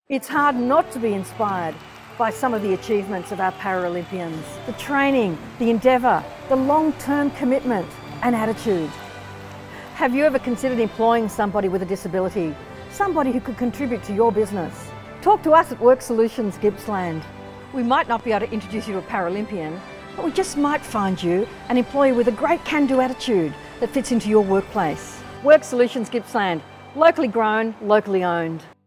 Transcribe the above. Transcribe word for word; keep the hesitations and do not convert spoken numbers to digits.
It's hard not to be inspired by some of the achievements of our Paralympians. The training, the endeavour, the long-term commitment and attitude. Have you ever considered employing somebody with a disability? Somebody who could contribute to your business? Talk to us at Work Solutions Gippsland. We might not be able to introduce you to a Paralympian, but we just might find you an employee with a great can-do attitude that fits into your workplace. Work Solutions Gippsland, locally grown, locally owned.